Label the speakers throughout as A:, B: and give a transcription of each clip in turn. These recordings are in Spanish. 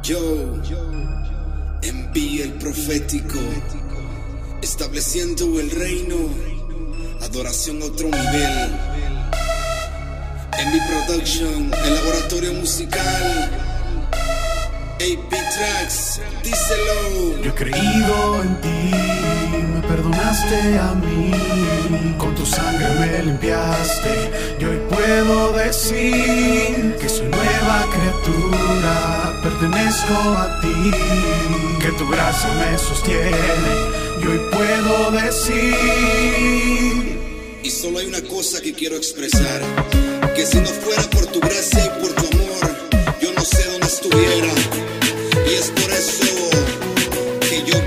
A: Yo envío el profético, estableciendo el reino, adoración a otro nivel. En mi production, el laboratorio musical, AP Tracks, díselo.
B: Yo he creído en ti, me perdonaste a mí, con tu sangre me limpiaste. Y hoy puedo decir que soy nueva criatura, pertenezco a ti, que tu gracia me sostiene. Y hoy puedo decir.
A: Y solo hay una cosa que quiero expresar, que si no fuera por tu gracia y por tu amor, yo no sé dónde estuviera. Y es por eso que yo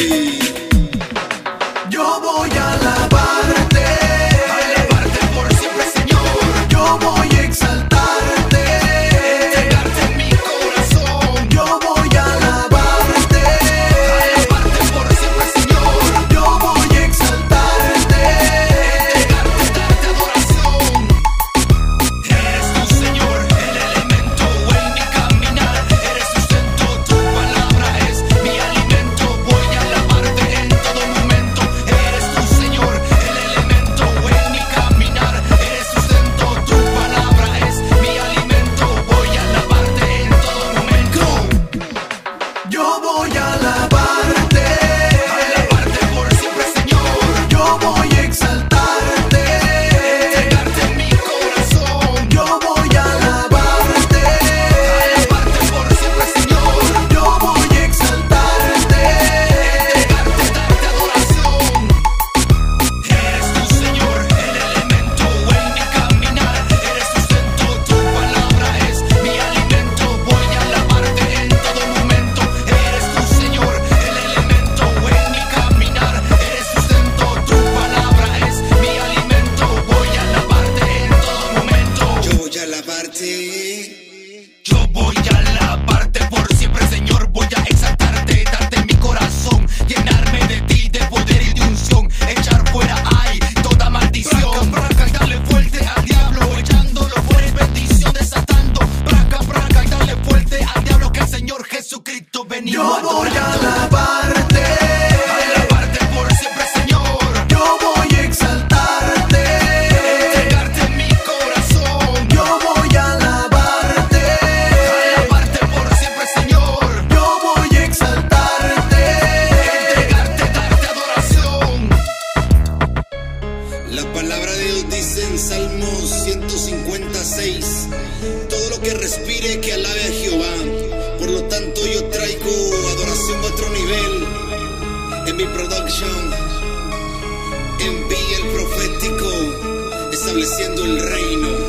A: voy a alabarte por siempre, Señor.
B: Yo voy a exaltarte,
A: entregarte mi corazón.
B: yo voy a alabarte
A: por siempre, Señor.
B: yo voy a exaltarte.
A: Entregarte, darte adoración. Eres tu Señor, el elemento en mi caminar. Eres sustento, tu palabra es mi alimento. Voy a alabarte en todo momento. Eres tu Señor, el elemento en mi caminar. Eres sustento, tu palabra es mi alimento. Voy a alabarte en todo momento.
B: Yo voy a alabarte
A: Por siempre, Señor.
B: yo voy a exaltarte,
A: Entregarte mi corazón.
B: yo voy a alabarte
A: Por siempre, Señor.
B: yo voy a exaltarte.
A: Entregarte, darte adoración. Eres tu Señor, el elemento en mi caminar. Eres sustento, tu palabra es mi alimento. Voy a alabarte en todo momento. Eres tu Señor, el elemento en mi caminar. Eres sustento, tu palabra es mi alimento. Voy a alabarte en todo momento. Yo voy a alabarte. Yo voy a alabarte por siempre, Señor. Voy a exaltarte, darte mi corazón, llenarme de ti, de poder y de unción, echar fuera ay toda maldición. Braca, y dale fuerte al diablo, echándolo fuera y bendición desatando. Braca, y dale fuerte al diablo, que el Señor Jesucristo venía
B: Yo voy a alabarte
A: por siempre, Señor.
B: yo voy a exaltarte,
A: Entregarte mi corazón.
B: yo voy a alabarte
A: Por siempre, Señor.
B: yo voy a exaltarte.
A: Entregarte, darte adoración. La palabra de Dios dice en Salmos 156: todo lo que respire que alabe a Jehová. Por lo tanto yo traigo adoración a otro nivel. En mi production envíe el profético, estableciendo el reino.